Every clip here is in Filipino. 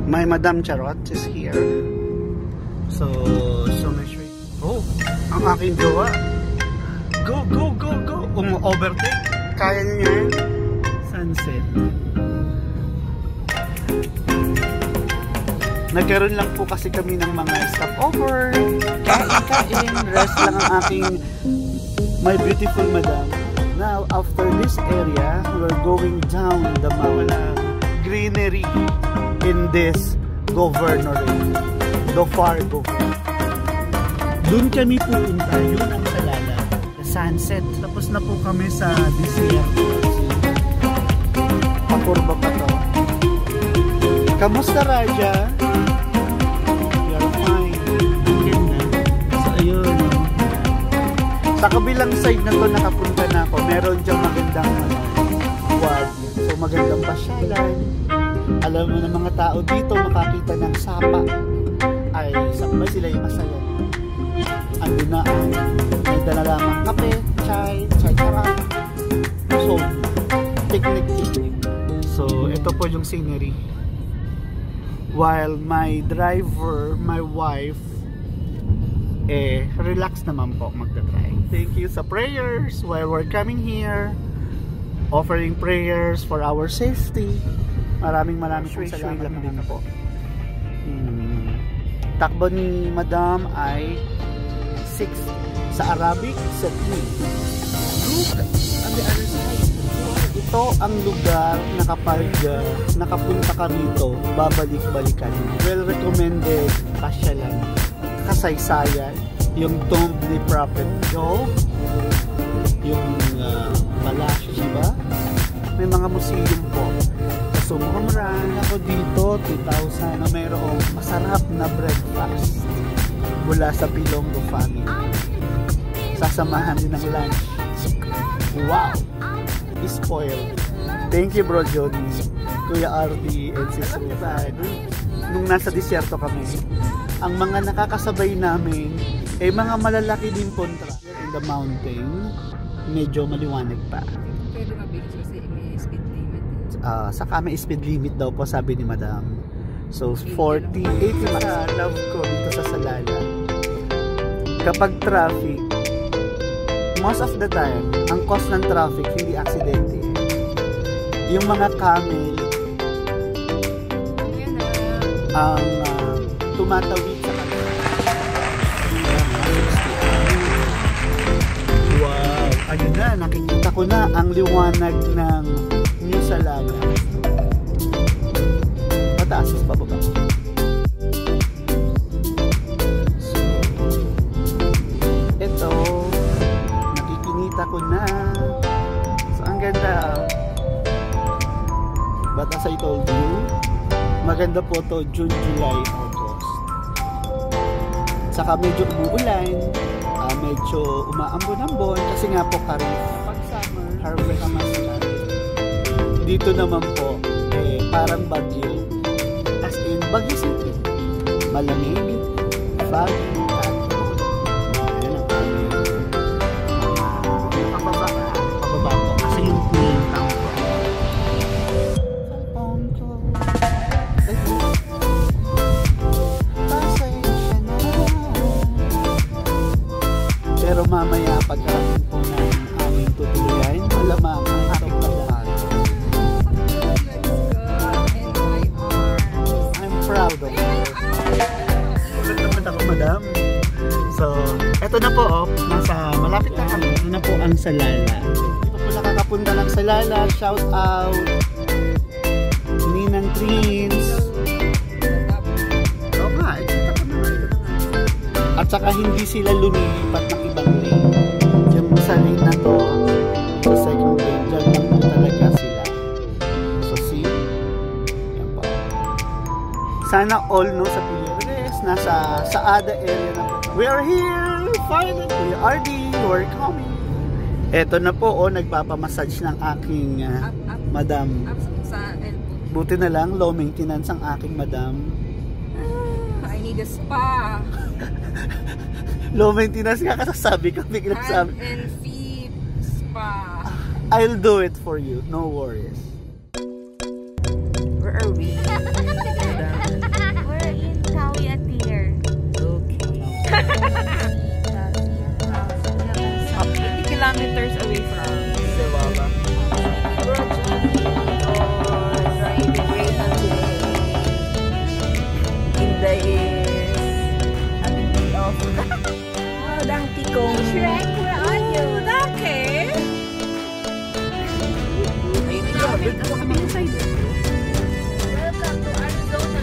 My Madam Charot is here. So much. Oh, ang aking jowa. Go, go, go, go. Overtake. Kaya niya yan. Sunset. Nagkaroon lang po kasi kami ng mga stopover. Kain, rest lang ang aking my beautiful madam. Now, after this area, we're going down the mountain. Greenery in this governorate. Dofargo. Doon kami pupunta. Yun ang Salala. The sunset. Tapos na po kami sa desierto. Pakurba pa to. Kamusta, Raja? You're fine. Ganda. So, ayun. Sa kabilang side na to nakapunta na ako. Meron diyang magandang wag. So, magandang pasyalan. Alam mo ng mga tao dito makakita ng sapa. Ay, sakbay sila yung masaya. Ando na ang may dala lamang kape, chai charap. So, picnic. So, ito po yung scenery. While my driver, my wife, relax naman po magdadrive. Thank you sa prayers while we're coming here. Offering prayers for our safety. Maraming salamat din po. Takbo ni Madam ay 6 sa Arabic sa 3. Look on the other side. Ito ang lugar na kapag nakapunta ka rito, babalik-balikan. Well recommended pasyalan. Kasaysayan. Yung tomb ni Prophet Job. Yung Palasyo, diba? May mga museum po. So, murang ako dito, 2,000 na mayroong masarap na breakfast mula sa Pilongo family. Sasamahan din ng lunch. Wow! Spoiled. Thank you, Bro Jody, Kuya RD, and Sis Rufa. Nung nasa disyerto kami, ang mga nakakasabay namin ay mga malalaki din kontra. In the mountain, medyo maliwanag pa. Pwede mabilis kasi may speed limit. Saka may speed limit daw po, sabi ni Madam. So 48 na love ko dito sa Salala. Kapag traffic, most of the time, ang cause ng traffic hindi aksidente. Yung mga camel ang tumatawid sa kanila. Wow! Ayun na, nakikita ko na ang liwanag ng New Salala. Mataas sa bababa. So, ito, nakikinita ko na. So, ang ganda. But as I told you, maganda po to June, July, August. Saka medyo umuulan, medyo umaambon-ambon kasi nga po Kharif. Pag summer, harvest naman sila. Dito naman po, parang Baguio. As in, Baguio City. Malamig, foggy, at yan ang pababa po. Kasi yung cooling town po. Pero mamaya pagkarating po ng aming tutuluyan, malamang ang aking pagdaan. I'm proud of you. Ulit naman ako, Madam. So, eto na po, malapit na kami. Ito na po ang Salala. Ito po nakakapunta ng Salala. Shout out Ninang Twins. Oo nga, ito na nga. At saka hindi sila lumilipat ng ibang lane. Yung sa lane na to, sa second lane, dyan lang po talaga sila. So see, yan po. Sana all no sa Pilipinas, nasa Saada area na po. We are here! Finally! Kuya RD, we're coming! Eto na po, nagpapamassage ng aking madam. Buti na lang, low maintenance ang aking madam. I need a spa. Low maintenance nga kasasabi ko. Hand and feet spa. I'll do it for you. No worries. Where are we? 80 kilometers away from Zawaba. immigration today. Inday is having day off. Oh, Donkey Kong. Shrek, where are you? Donkey! Ayun na yun. Dito kami inside. Welcome to Arizona.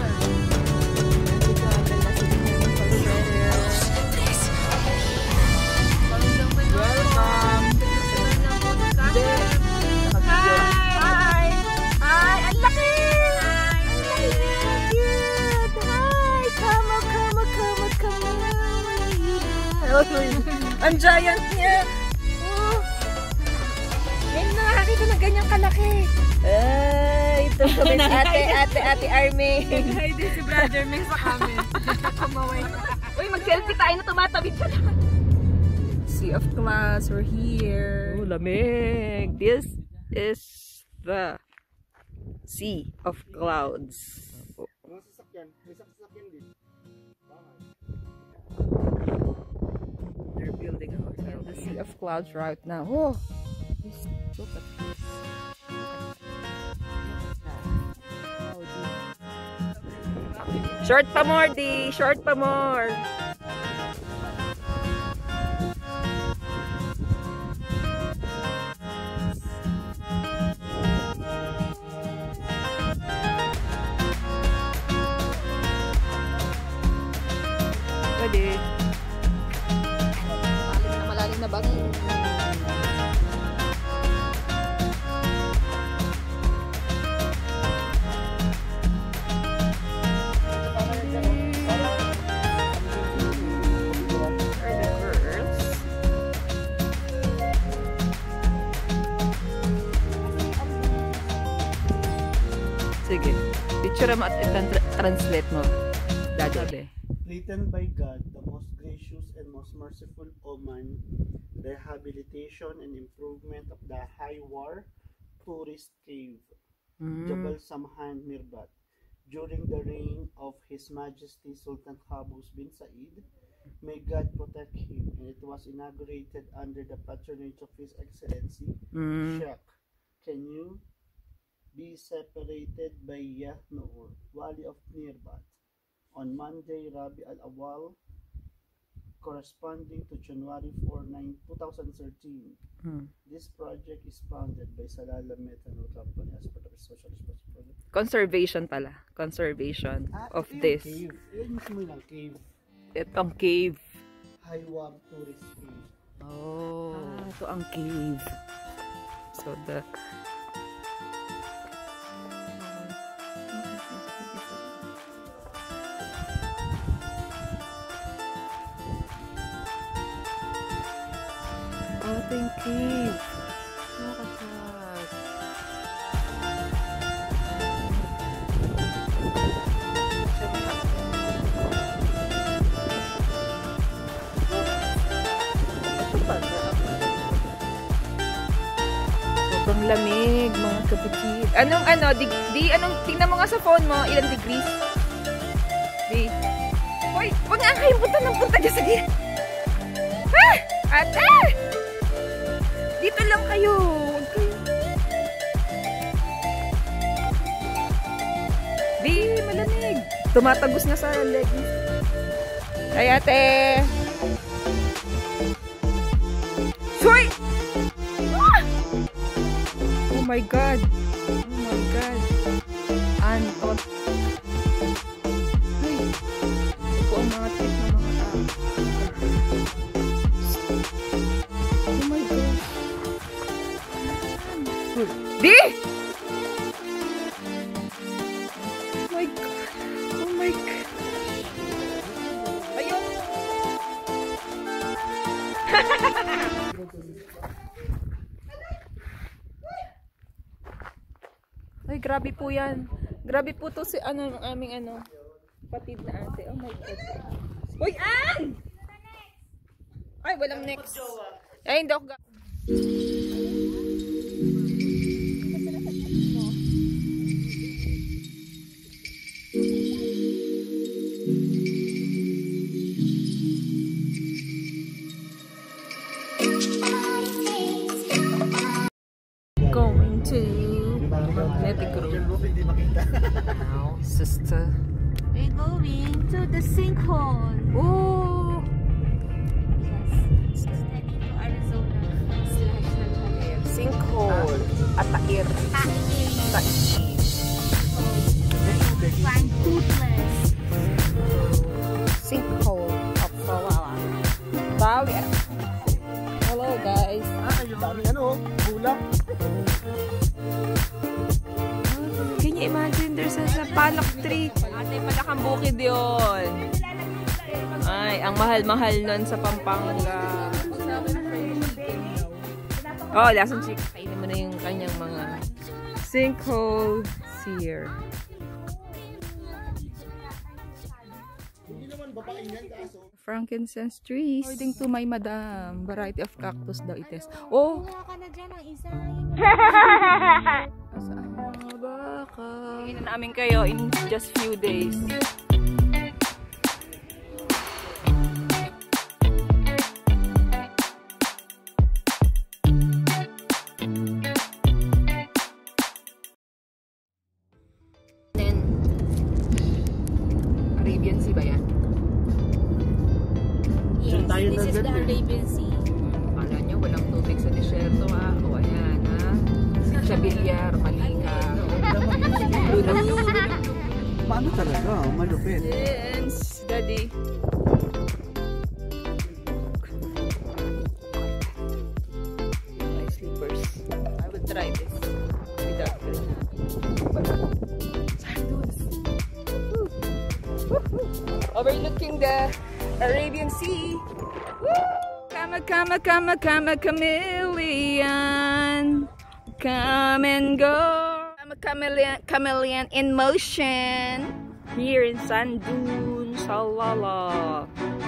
Welcome. Hi! Hi! Ang laki! Ang laki niya! Cute! Hi! Come on! Ang giant niya! Oh! Ngayon nakakita na ganyang kalaki! Ito kami ate Army! Hi din si Brother Ming sa kami! Kumaway ka! Uy! Mag-selfie tayo na tumatawid siya lang! Sea of clouds, we're here! Oh, lamig. This is the Sea of Clouds. Mga sasakyan. May sasakyan din. They're building a hotel. The Sea of Clouds right now. Oh! Look at this. Short pa more, Di. Short pa more. Pwede. Malalim na bagay. Sige. Picture mo at translate mo. Daddy. Written by God, the most gracious and most merciful Oman, rehabilitation and improvement of the Highwar tourist cave, Jabal Samhan Mirbat, during the reign of His Majesty Sultan Qaboos bin Said. May God protect him, and it was inaugurated under the patronage of His Excellency Sheikh. Can you be separated by Yahnur, Wali of Mirbat, on Monday, Rabi al-Awwal, corresponding to January 4, 2013. This project is funded by Salalah Methanol Company as part of a social responsibility. Conservation pala. Conservation of Ito yung this. cave. Yan mismo yung cave. Itong cave. Highwar Tourist Cave. Oh. Ito ang cave. So the... Oh, thank you. Look at that. Sobrang lamig, mga kapatid. Anong, anong, tingnan mo nga sa phone mo, ilang degrees? Di. Hoy, huwag nga kayong punta ng punta dyan, sige. Ah! Ate! Dito lang kayo. Huwag kayo. Di, malamig. Tumatagos na sa leggings. Ay, ate. Soy! Ah! Oh my God. Oh my God. Anton. Ay. Ito po ang mga trip ng mga tao. Oh my God. Di! Oh my God. Oh my God. Ayun. Ay, grabe po yan. Grabe po to si ano, ng aming ano, patid na ate. Oh my God. Uy, ay! Ay, walang next. Ay, hindi ako sister. We're going to the sinkhole. Oh! Yes. Heading to Arizona / Sinkhole. Atair. Tair. Find toothless. Sinkhole of Salala. Bali. Hello guys. Dami ano, bulak. Can you imagine there's a palak tree? Ate, palakang bukid yun. Ay, ang mahal-mahal nun sa Pampanga. Oh, lasang chicken. Kainin mo na yung kanyang mga sinkhole here. Frankincense trees. According to my madam, variety of cactus daw ites. Oh! Kuha ka na dyan ang isa. Saan ba ka? Tingnan namin kayo in just few days. Then, Arabian Sea ba yan? Yes, tayo this na is the dyan, eh. Arabian Sea. Kala nyo, walang tubig sa disyerto ah. O ayan ha. Chabillar, Malika. Paano talaga? Malupit. Yes, daddy. My slippers. I would try this without sandals. Overlooking the Arabian Sea. Come, chameleon. Come and go. I'm a chameleon in motion. Here in Sand Dunes, Salala.